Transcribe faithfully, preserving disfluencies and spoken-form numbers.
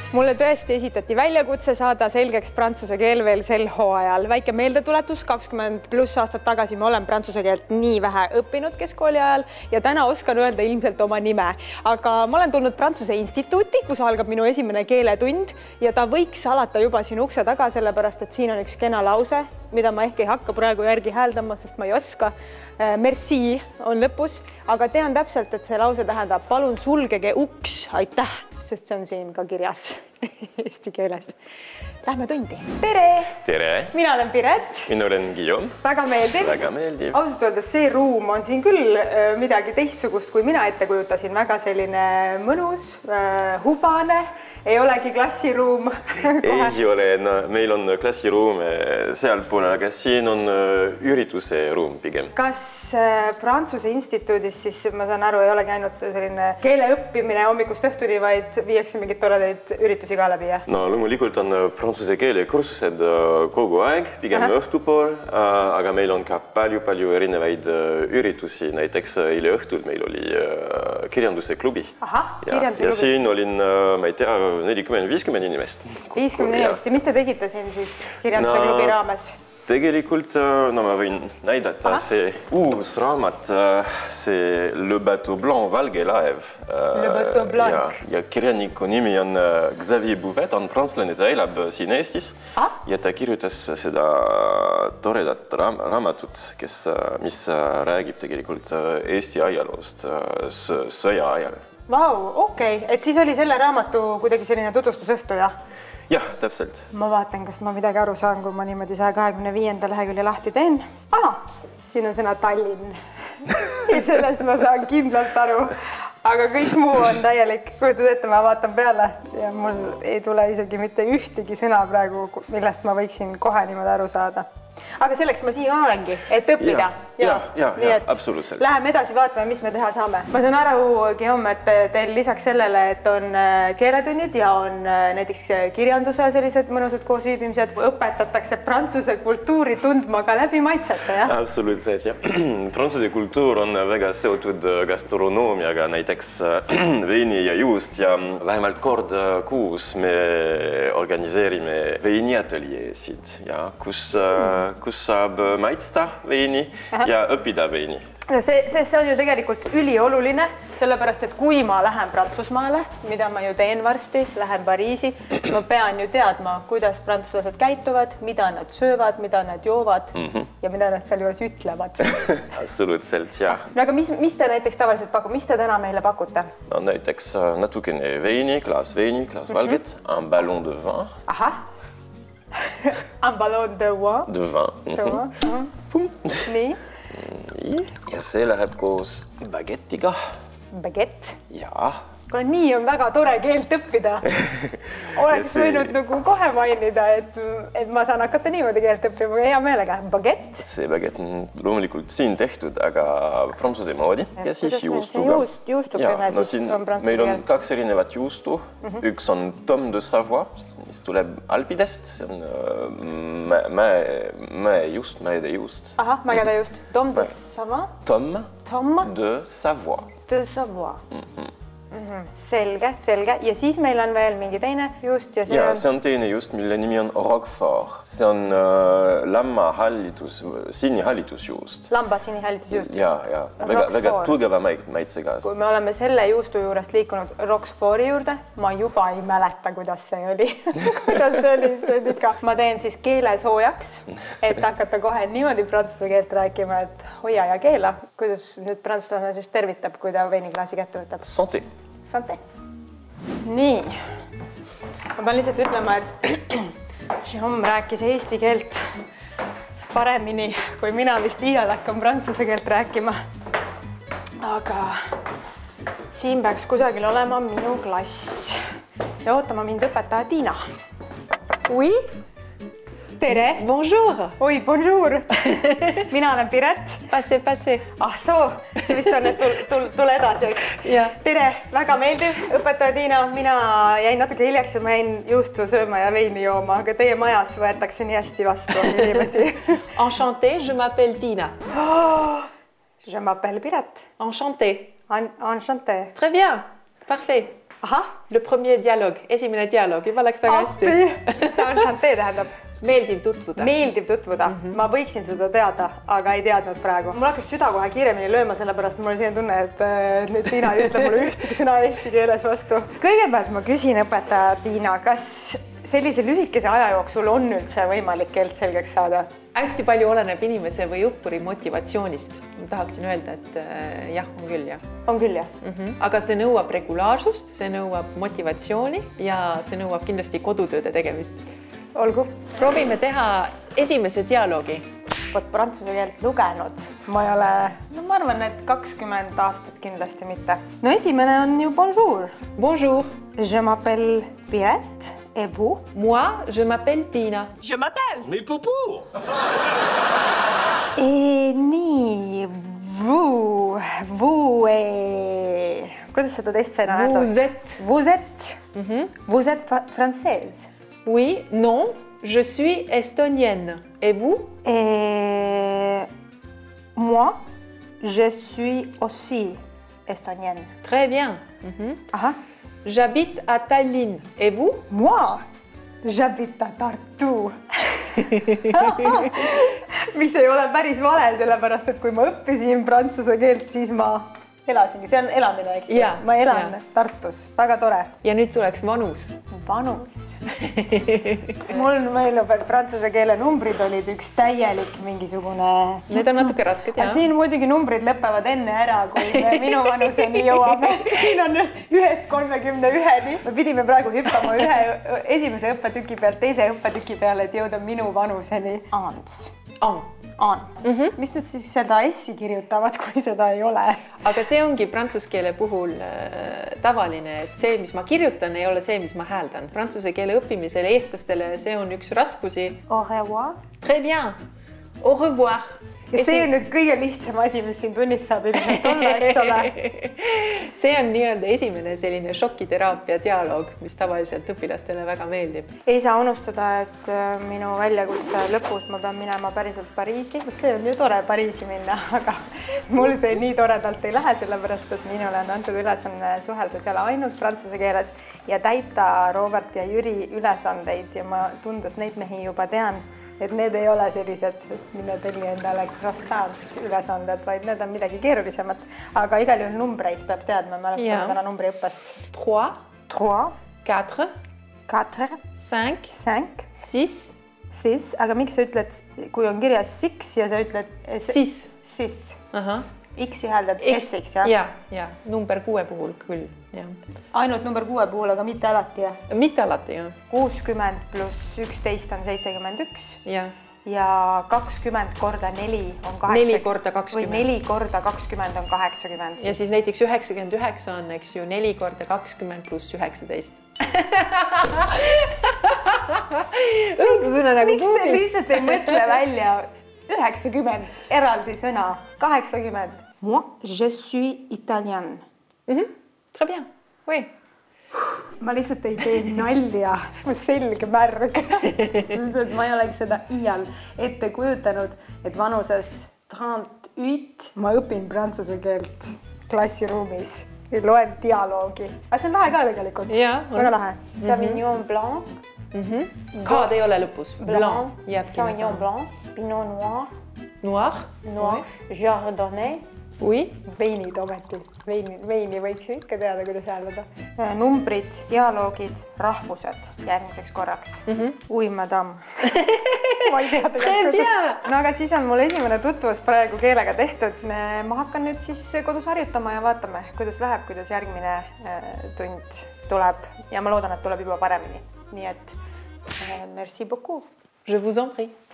Mulle tõesti esitati väljakutse saada selgeks prantsuse keel veel sel hooajal. Väike meeldetuletus, kakskümmend pluss aastat tagasi ma olen prantsuse keelt nii vähe õppinud keskkooli ajal ja täna oskan öelda ilmselt oma nime. Aga ma olen tulnud Prantsuse instituuti, kus algab minu esimene keeletund ja ta võiks alata juba siin ukse taga, sellepärast et siin on üks kena lause, mida ma ehk ei hakka praegu järgi hääldama, sest ma ei oska. Merci on lõpus, aga tean täpselt, et see lause tähendab palun sulgege uks, aitäh, sest see on siin ka kirjas eesti keeles. Lähme tundi. Tere! Tere! Mina olen Piret. Mina olen Guillaume. Väga meeldiv. Väga meeldiv. Ausalt öeldes see ruum on siin küll midagi teistsugust, kui mina ette kujutasin. Väga selline mõnus, hubane, ei olegi klassiruum. Ei ole, no, meil on klassiruum sealpool, aga siin on ürituse ruum pigem. Kas Prantsuse instituudis siis, ma saan aru, ei olegi ainult selline keele õppimine hommikust õhtuni, vaid viiakse mingid toredaid üritusi ka läbi? Ja? No loomulikult on prantsuse keele kursused kogu aeg, pigem Aha. õhtupool, aga meil on ka palju-palju erinevaid üritusi. Näiteks eile õhtul meil oli kirjanduse klubi. Aha, kirjanduse ja, ja siin olin, ma ei tea, nelikümmend viiskümmend inimest. viiskümmend inimest. Ja mis te tegite siin siis kirjanduse no, klubi raames? Tegelikult, no ma võin näidata, Aha. see uus raamat, see Le Bateau Blanc, Valge laev. Le Bateau Blanc. Ja, ja kirjaniku nimi on Xavier Bouvet, on prantslane, ta elab siin Eestis. Ah? Ja ta kirjutas seda toredat raam raamatut, kes, mis räägib tegelikult Eesti ajaloost sõja ajal. Vau, okei. Et siis oli selle raamatu kuidagi selline tutvustusõhtu, jah? Jah, täpselt. Ma vaatan, kas ma midagi aru saan, kui ma niimoodi saja kahekümne viienda lehekülje lahti teen. Aha, siin on sõna Tallinn. Sellest ma saan kindlalt aru. Aga kõik muu on täielik. Kujutad ette, ma vaatan peale ja mul ei tule isegi mitte ühtegi sõna praegu, millest ma võiksin kohe niimoodi aru saada. Aga selleks ma siia olengi, et õppida. Ja, ja, ja, absoluutselt. Läheme edasi vaatame, mis me teha saame. Ma saan aru, Guillaume, et teil lisaks sellele, et on keeletunnid ja on näiteks kirjanduse sellised mõnusad koosviibimised, õpetatakse prantsuse kultuuri tundma ka läbi maitsete, jah? Absoluutselt, jah. Prantsuse kultuur on väga seotud gastronoomiaga, näiteks veini ja juust ja vähemalt kord kuus me organiseerime veiniateljeesid, kus kus saab maitsta veini Aha. ja õppida veini. See, see, see on ju tegelikult ülioluline, sellepärast, et kui ma lähen Prantsusmaale, mida ma ju teen varsti, lähen Pariisi, ma pean ju teadma, kuidas prantslased käituvad, mida nad söövad, mida nad joovad mm -hmm. ja mida nad seal juures ütlevad. Absoluutselt, jah. No, aga mis, mis te näiteks tavaliselt pakub? Mis te täna meile pakute? No, näiteks natukene veini, klaas veini, klaas mm -hmm. valget, un ballon de vin. Aha. Un ballon de vin. De vin. De vin. Mm-hmm. Nii. Ja see läheb koos baguettiga. Baguette? Jaa. Kuule, nii on väga tore keelt õppida. Oleks see... võinud nagu kohe mainida, et, et ma saan hakata niimoodi keelt õppima hea meelega. Baguette? See baguette on loomulikult siin tehtud, aga prantsuse moodi. Ja siis juustuga. Juust, juustukene no, siis on prantsuse meil on kaks erinevat juustu. Mm -hmm. Üks on Tom de Savoie, mis tuleb Alpidest. See on mäe juust, mäede juust. Aha, mägede juust. Tom de Savoie? Tom, Tom de Savoie. De Savoie. Mm -hmm. Mm-hmm. Selge, selge. Ja siis meil on veel mingi teine juust ja see ja, on... see on teine juust, mille nimi on Roquefort. See on äh, lamma hallitus, sinihallitusjuust. Lamba sinihallitusjuust? Ja, ja. Väga, väga tugeva maitsega. Kui me oleme selle juustu juurest liikunud Roqueforti juurde, ma juba ei mäleta, kuidas see oli. kuidas see oli, see on ikka. Ma teen siis keele soojaks, et hakata kohe niimoodi prantsuse keelt rääkima, et hoia ja keela. Kuidas nüüd prantslane siis tervitab, kui ta veiniklaasi kätte võtab? Santé. Santé. Nii. Ma pean lihtsalt ütlema, et Guillaume rääkis eesti keelt paremini, kui mina vist iial hakkan prantsuse keelt rääkima. Aga siin peaks kusagil olema minu klass. Ja ootama mind õpetaja Tiina. Oui? Tere. Bonjour. Oi, bonjour. Mina olen Piret. Passe, passe. Ah soo, see vist on, et tule tul, edasi. Ja. Tere, väga meeldiv. Õpetaja Tiina, mina jäin natuke hiljaks ja ma jäin juustu sööma ja veini jooma, aga teie majas võetakse nii hästi vastu inimesi. Enchanté, je m'appelle Tina. Oh, je m'appelle Piret. Enchanté. En, enchanté. Très bien, parfait. ahah, Le premier dialogue, esimene dialoog, juba läks väga hästi. see on chanté tähendab. Meeldiv tutvuda. Meeldiv tutvuda. Mm -hmm. Ma võiksin seda teada, aga ei teadnud praegu. Mul hakkas süda kohe kiiremini lööma, sellepärast mul oli selline tunne, et nüüd Tiina ei ütle mulle ühtegi sõna eesti keeles vastu. Kõigepealt ma küsin õpetaja Tiina, kas sellise lühikese aja jooksul on üldse võimalik keelt selgeks saada? Hästi palju oleneb inimese või õppuri motivatsioonist. Ma tahaksin öelda, et äh, jah, on küll jah. On küll jah. Mm -hmm. Aga see nõuab regulaarsust, see nõuab motivatsiooni ja see nõuab kindlasti kodutööde tegemist. Olgu. Proovime teha esimese dialoogi. Vot prantsuse keelt lugenud. Ma ei ole, no ma arvan, et kakskümmend aastat kindlasti mitte. No esimene on ju bonjour. Bonjour. Je m'appelle Piret et vous? Moi, je m'appelle Tiina. Je m'appelle. Mais Poupou. Et nii, vous, vous et... Kuidas seda teist sain öelda? Vous êtes. Vous êtes. Mm -hmm. Vous êtes française. Oui, non, je suis estonienne. Et vous? Et moi, je suis aussi estonienne. Très bien. Mm-hmm. Aha. J'habite à Tallinn. Et vous? Moi, j'habite à Tartu. Mis ei ole päris vale, sellepärast, et kui ma õppisin prantsuse keelt, siis ma elasingi. See on elamine, eks ju? Ma elan ja. Tartus. Väga tore. Ja nüüd tuleks vanus. Vanus. Mul meelub, et prantsuse keele numbrid olid üks täielik mingisugune... Need on natuke rasked, jah. Siin muidugi numbrid lõpevad enne ära, kui me minu vanuseni jõuame. Siin on ühest kolmekümne üheni. Me pidime praegu hüppama ühe esimese õppetüki pealt teise õppetüki peale, et jõuda minu vanuseni. Ans. An. An. Mm -hmm. Mis nad siis seda S-i kirjutavad, kui seda ei ole? Aga see ongi prantsuse keele puhul äh, tavaline, et see, mis ma kirjutan, ei ole see, mis ma hääldan. Prantsuse keele õppimisel eestlastele see on üks raskusi. Au revoir. Très bien. Au revoir. Ja see on nüüd kõige lihtsam asi, mis siin tunnis saab ilmselt olla, eks ole. See on nii-öelda esimene selline šokiteraapia dialoog, mis tavaliselt õpilastele väga meeldib. Ei saa unustada, et minu väljakutse lõpus ma pean minema päriselt Pariisi. See on ju tore Pariisi minna, aga mul see nii toredalt ei lähe, sellepärast, et minule on antud ülesanne suhelda seal ainult prantsuse keeles ja täita Robert ja Jüri ülesandeid ja ma tundes neid mehi juba tean, et need ei ole sellised, mille teli endale croissant ülesanded, vaid need on midagi keerulisemat. Aga igal juhul numbreid peab teadma, me oleme täna numbri õppest. Trois. Trois. Quatre. Quatre. Cinq. Cinq. Six. Six. Aga miks sa ütled, kui on kirjas six ja sa ütled... Six. Six. Aha. X-i hääldad S-iks, jah? Ja, ja. Number kuue puhul küll, jah. Ainult number kuue puhul, aga mitte alati, jah? Mitte alati, jah. kuuskümmend pluss üksteist on seitsekümmend üks. Ja. Ja kakskümmend korda neli on kaheksakümmend. Neli korda kakskümmend. Või neli korda kakskümmend on kaheksakümmend. Ja siis näiteks üheksakümmend üheksa on, eks ju, neli korda kakskümmend pluss üheksateist. Õudusune nagu miks te lihtsalt ei mõtle välja üheksakümmend eraldi sõna, kaheksakümmend. Moi, je suis italien. Très bien, oui. Ma lihtsalt ei tee nalja, mu selge märg. Ma ei oleks seda iial ette kujutanud, et vanuses kolmkümmend ma õpin prantsuse keelt klassiruumis ja loen dialoogi. Aga see on lahe ka tegelikult. Väga lahe. Sauvignon blanc. Kaad ei ole lõpus. Blanc. Sauvignon blanc. Pinot noir. Noir. Noir. Chardonnay. Oui. Veinid ometi. Veini, veini võiks ikka teada, kuidas hääldada. Numbrid, dialoogid, rahvused järgmiseks korraks. Ui, madame. Ma ei tea tegelikult. No aga siis on mul esimene tutvus praegu keelega tehtud. Ma hakkan nüüd siis kodus harjutama ja vaatame, kuidas läheb, kuidas järgmine tund tuleb. Ja ma loodan, et tuleb juba paremini. Nii et merci beaucoup. Je vous en prie.